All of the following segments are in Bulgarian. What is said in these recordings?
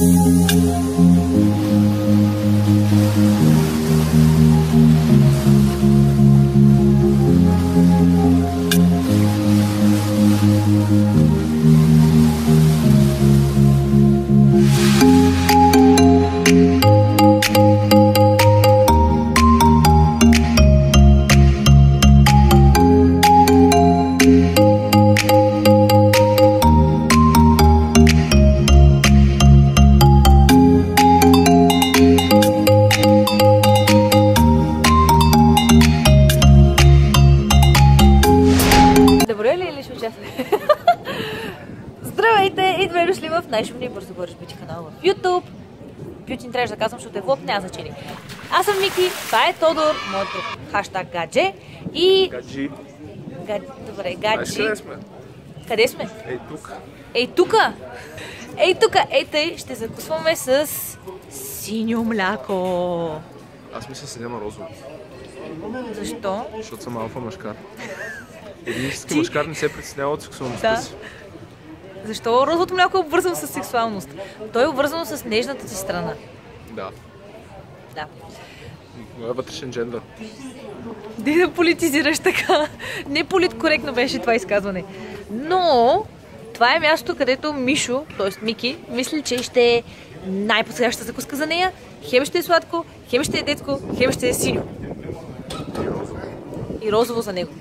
Здравейте и добре дошли в най-шумния бързо говориш бити канал в YouTube. Бюти не трябваше да казвам, защото е влог, няма значение. Аз съм Мики, това е Тодор, моето хаштаг гадже и... Гаджи. Добре, гаджи. Къде сме? Къде сме? Ей тук. Ей тука! Ей тука! Ей тъй, ще закусваме с синьо мляко. Аз мисля си няма розово. Защо? Защото съм алфа мъжкар. Един истински мъжкар не се притеснява от сексуалността си. Защо розовото мляко е обвързано с сексуалност? То е обвързано с нежната си страна. Да. Да. Това е вътрешен джендър. Дай да политизираш така. Не политкоректно беше това изказване. Но това е място, където Мишо, т.е. Мики, мисли, че ще е най-подходящата закуска за нея. Хем ще е сладко, хем ще е детско, хем ще е синьо. И розово за него.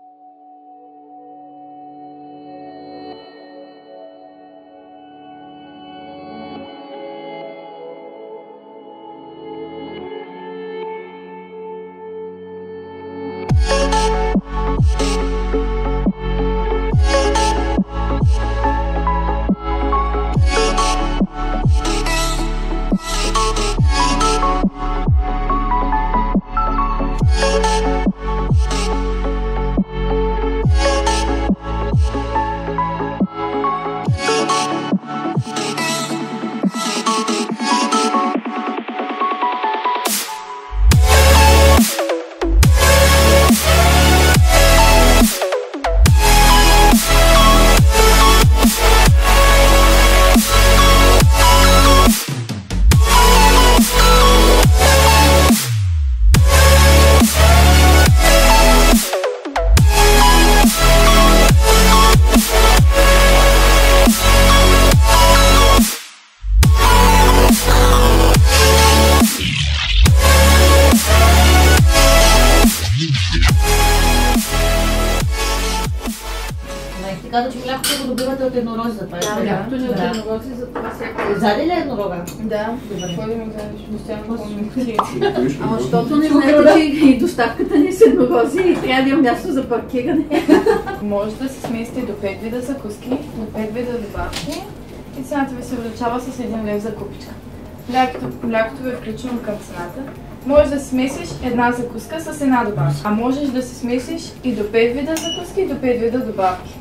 Каза, че млякото го добивате от еднорози, за това е. Да, млякото ни от еднорози, за това всяко. Зади ли еднорога? Да, кой да ме вземеш? Постоянно по-ми. Ама защото не знаете, че и доставката ни с еднорози и трябва да има място за паркиране. Може да се смесите до 5 вида закуски, до 5 вида добавки и цената ви се увеличава с 1 лев за купичка. Млякото ви е включено към цената. Можеш да смесиш една закуска с една добавка, а можеш да се смесиш и до 5 вида закуски и до 5 вида добавки.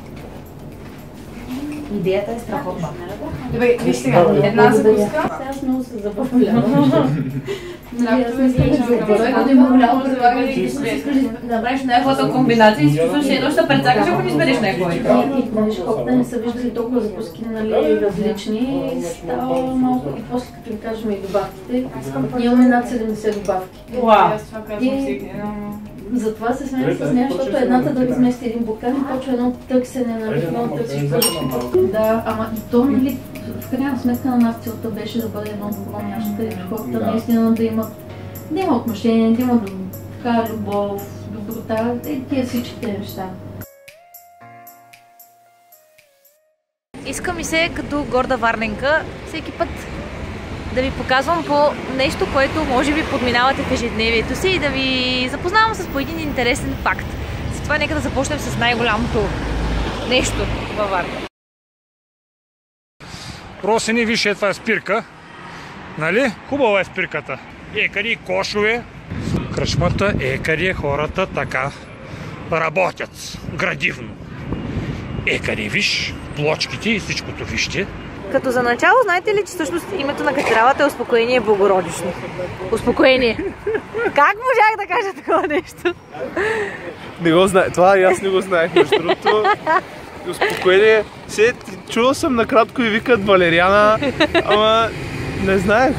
Идеята е страхотна. Добре, виж сега, една закуска. Аз много се забавлявам. Млякото ви включено към цената. Да направиш най-хубавата комбинация и си чувстваш едно ще прецакаш, ако не избереш най-хубавата. Колкото не са виждали толкова закуски, нали, различни, става малко. И после като ви кажем и добавките, имаме над 70 добавки. Затова се смея с нея, защото едната да измести един бокал и почва едно търсене, нали, едно търсиш първо. Да, ама то, нали, в крайна сметка на нас целта беше да бъде едно добро място, където хората наистина да имат отношение, да имат така любов, доброта, тия всичките неща. Иска ми се като горда варненка всеки път да ви показвам по нещо, което може би подминавате в ежедневието си и да ви запознавам с по един интересен факт. Затова нека да започнем с най-голямото нещо във Варна. Росени, виж, това е спирка. Нали? Хубава е спирката. Екари кошове. Кръчмата, екари, хората така работят градивно. Екари, виж, плочките и всичкото вижте. Като за начало, знаете ли, че всъщност името на катедралата е Успокоение Богородично? Успокоение. Как можах да кажа такова нещо? Не го знае. Това и аз не го знаех, между другото. Успокоение. Чувал съм накратко и викат Валериана, ама Не знаех.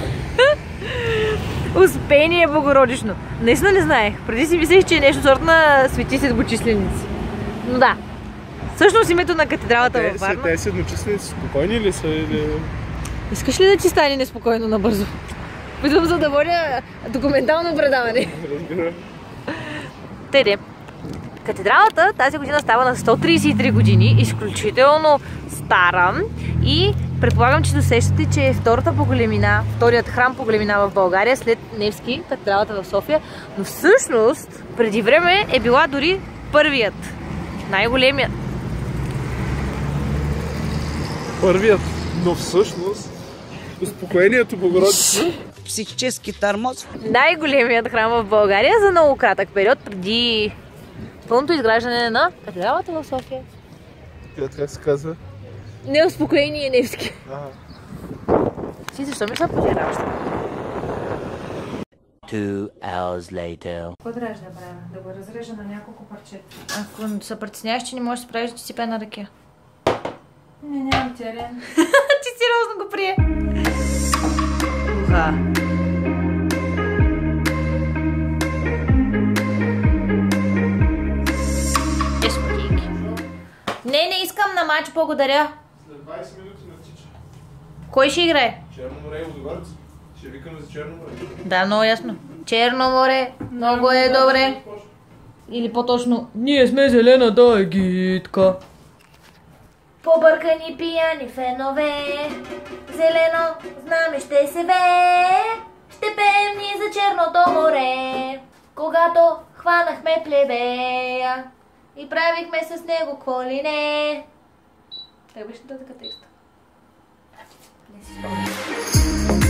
Успение Богородично. Наистина не знаех. Преди си мислех, че е нещо сорт на свети седмочисленици. Но да. Всъщност името на катедралата във Варна... Те седмочисленици спокойни ли са или... Искаш ли да ти стане неспокойно набързо? Питам, за да водя документално предаване. Разбира. Теде. Катедралата тази година става на 133 години, изключително стара и предполагам, че досещате, че е вторият храм по големина в България след Невски, катедралата в София, но всъщност преди време е била дори първият, най-големият. Първият, но всъщност успокоението Богородично. Психически тормоз. Най-големият храм в България за много кратък период преди пълното изграждане на катедралата в София. Как се казва? Неуспокоение Невски. Си, защо ми се пожираваш? 2 hours later. Какво трябваш да правя? Да го разрежа на няколко парчета. Ако се притесняваш, че не можеш да се правиш, че си пе на ръке. Не, нямам терен. Ти сериозно го прие. Уха. Не искам на матч, благодаря. След 20 минути натича. Кой ще играе? Черно море и Лудогорец. Ще викаме за Черно море. Да, много ясно. Черно море, много е добре. Или по-точно, ние сме зелената егитка. Побъркани пияни фенове, зелено знаме ще се вее. Ще пеем ние за Черното море, когато хванахме плебея и правихме с него какво ли не. Как беше да така текста? Не си спомням.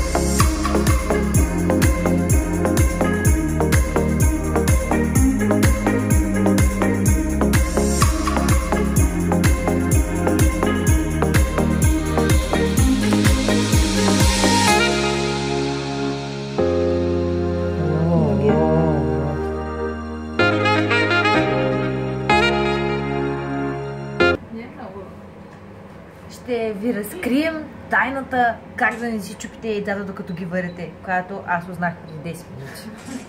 Ще ви разкрием тайната как да не си чупите яйцата докато ги варите, която аз узнах преди 10 минути.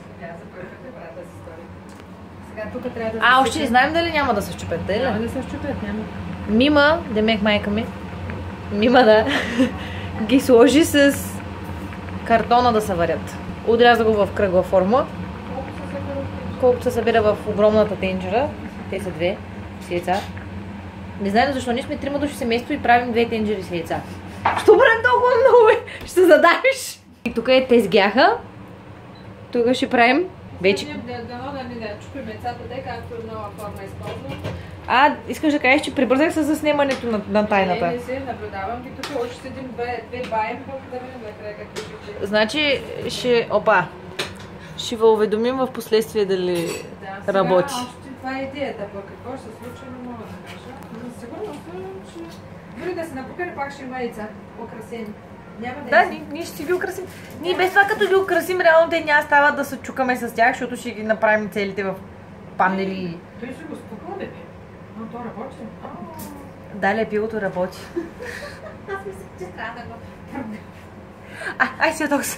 Сега тук трябва да... Още не знаем дали няма да се щупят, дали? Няма да се щупят, няма. Мима, демек майка ми, Мима да ги сложи с картона да се варят. Отряза го в кръгла форма. Колкото се събира в огромната тенджера. Те са 2 с яйца. Не знаем защо, ние сме 3 души семейство и правим 2 тенджери с яйца. Що правим толкова много, бе? Ще се задавиш. И тук е тезгяха. Тук ще правим вече... Дано да не чупим яйцата, те както нова форма използвам. Искаш да кажеш, че прибързах се за снимането на тайната. Не се наблюдавам, и тук още седим 2 баем, да видим накрая какво ще бъде. Значи ще ви уведомим в последствие дали работи. Това е идеята, пък какво ще се случи, не мога да кажа. Но сигурно съм, че дори да се напукали, пак ще има яйца, по-красени. Да, ние ще си ги украсим. Ние без това като ги украсим, реално те няма става да се чукаме с тях, защото ще ги направим целите в панели. Той ще го спуква, бе. Но то работи. Дали пилото работи. Аз мисля, че трябва да го... Ай си оток се.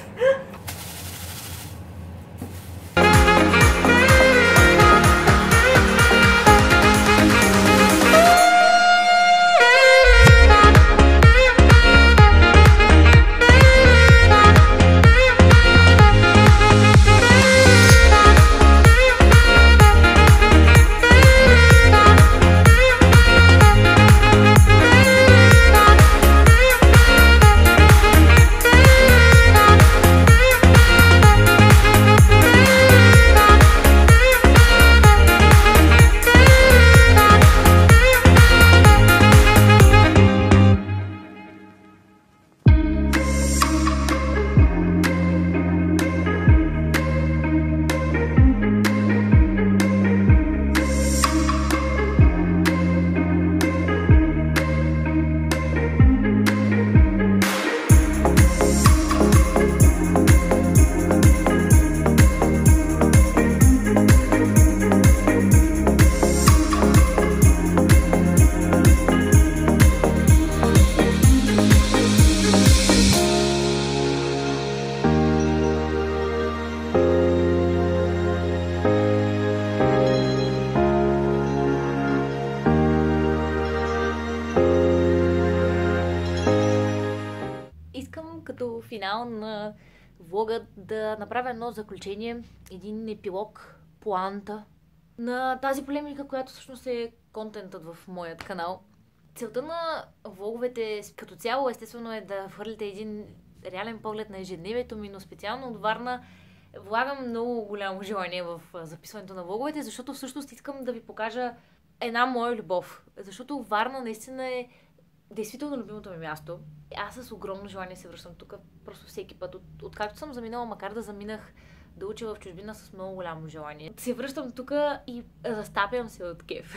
искам като финал на влога да направя едно заключение, един епилог, поанта на тази полемика, която всъщност е контентът в моят канал. Целта на влоговете като цяло естествено е да хвърлите един реален поглед на ежедневието ми, но специално от Варна влагам много голямо желание в записването на влоговете, защото всъщност искам да ви покажа една моя любов. Защото Варна наистина е действително любимото ми място. Аз с огромно желание се връщам тук просто всеки път. Откакто съм заминала, макар да заминах да уча в чужбина с много голямо желание. Се връщам тук и разтапям се от кеф.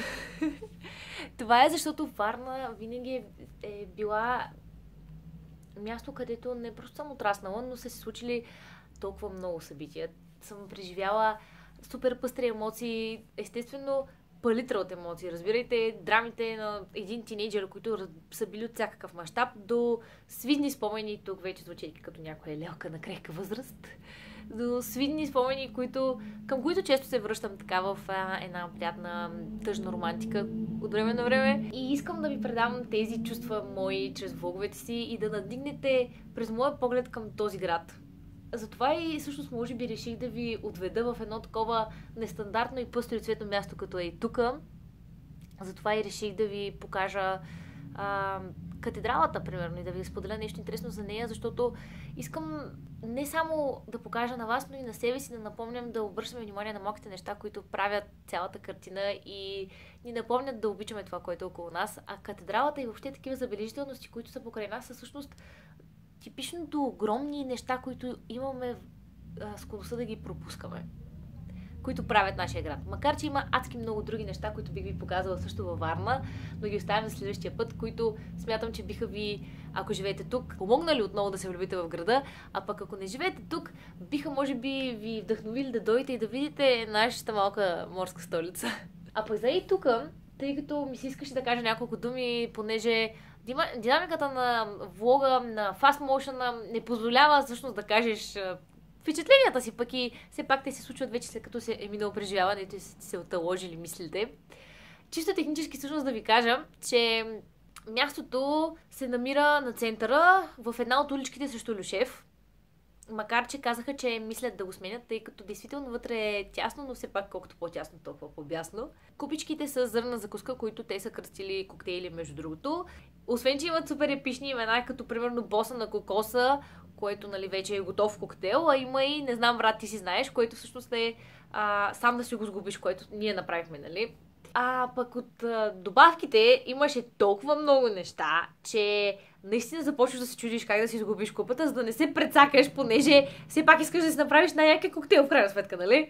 Това е защото Варна винаги е била място, където не просто съм отраснала, но са се случили толкова много събития. Съм преживяла супер пъстри емоции, естествено палитра от емоции. Разбирайте драмите на един тинейджър, които са били от всякакъв мащаб, до свидни спомени, тук вече звучейки като някоя лелка на крехка възраст, до свидни спомени, към които често се връщам така в една приятна тъжна романтика от време на време. И искам да ви предам тези чувства мои чрез влоговете си и да надигнете през моя поглед към този град. Затова и всъщност може би реших да ви отведа в едно такова нестандартно и пъстроцветно място, като е и тука. Затова и реших да ви покажа катедралата, примерно, и да ви споделя нещо интересно за нея, защото искам не само да покажа на вас, но и на себе си да напомням да обръщаме внимание на малките неща, които правят цялата картина и ни напомнят да обичаме това, което е около нас. А катедралата и въобще такива забележителности, които са покрай нас, са всъщност типичното огромни неща, които имаме склонността да ги пропускаме, които правят нашия град. Макар че има адски много други неща, които бих ви показала също във Варна, но ги оставям за следващия път, които смятам, че биха ви, ако живеете тук, помогнали отново да се влюбите в града, а пък ако не живеете тук, биха може би ви вдъхновили да дойдете и да видите нашата малка морска столица. А пък за и тук, тъй като ми се искаше да кажа няколко думи, понеже динамиката на влога, на fast motion не позволява всъщност да кажеш впечатленията си, пък и все пак те се случват вече след като се е минало преживяването и се оталожили мислите. Чисто технически всъщност да ви кажа, че мястото се намира на центъра в една от уличките срещу Люшев. Макар че казаха, че мислят да го сменят, тъй като действително вътре е тясно, но все пак колкото по-тясно, толкова по-бясно. Купичките са зърна закуска, които те са кръстили коктейли, между другото. Освен, че имат супер епични имена, като примерно боса на кокоса, което нали, вече е готов коктейл, а има и, не знам, брат, ти си знаеш, което всъщност е сам да си го сгубиш, което ние направихме, нали? А пък от добавките имаше толкова много неща, че наистина започваш да се чудиш как да си изгубиш купата, за да не се прецакаш, понеже все пак искаш да си направиш най-якия коктейл в крайна сметка, нали?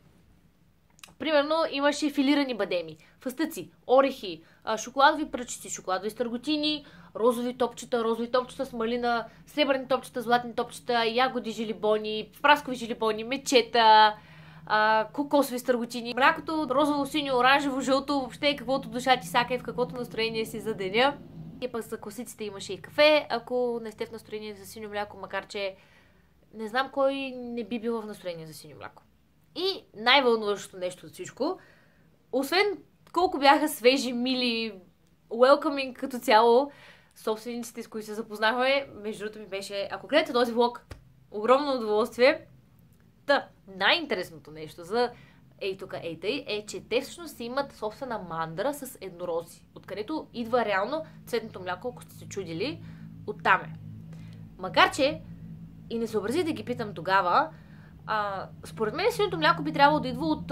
Примерно имаше филирани бадеми, фъстъци, орехи, шоколадови пръчици, шоколадови стърготини, розови топчета с малина, сребърни топчета, златни топчета, ягоди жилибони, праскови жилибони, мечета, кокосови стърготини, млякото розово, синьо, оранжево, жълто, въобще каквото душа ти сака и в каквото настроение си за деня. И пък за класиците имаше и кафе, ако не сте в настроение за синьо мляко, макар че не знам кой не би бил в настроение за синьо мляко. И най-вълнуващото нещо от всичко, освен колко бяха свежи, мили, welcoming като цяло, собствениците, с които се запознахме, между другото ми беше, ако гледате този влог, огромно удоволствие. Най-интересното нещо за ей-тъй е, че те всъщност имат собствена мандра с еднорози, откъдето идва реално цветното мляко, ако сте се чудили, оттам е. Макар че, и не съобразих да ги питам тогава, според мен синьото мляко би трябвало да идва от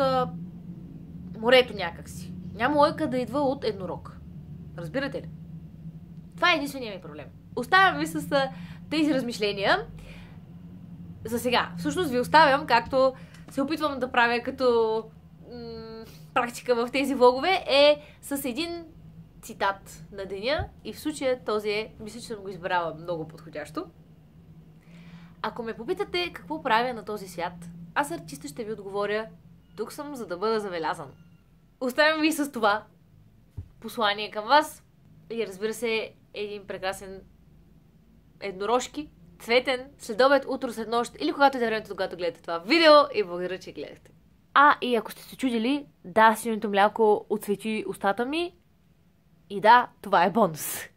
морето някакси. Няма лойка да идва от еднорог. Разбирате ли? Това е единственият ми проблем. Оставям ви с тези размишления. За сега. Всъщност ви оставям, както се опитвам да правя като практика в тези влогове, е с един цитат на деня. И в случая този е, мисля, че съм го избрала много подходящо. Ако ме попитате какво правя на този свят, аз артиста ще ви отговоря: тук съм, за да бъда забелязан. Оставям ви с това послание към вас и разбира се, един прекрасен еднорожки, цветен, следобед, утро, след нощ или когато е времето, когато гледате това видео, и благодаря, че гледахте. И ако сте се чудили, да, синьото мляко отсвети устата ми и да, това е бонус.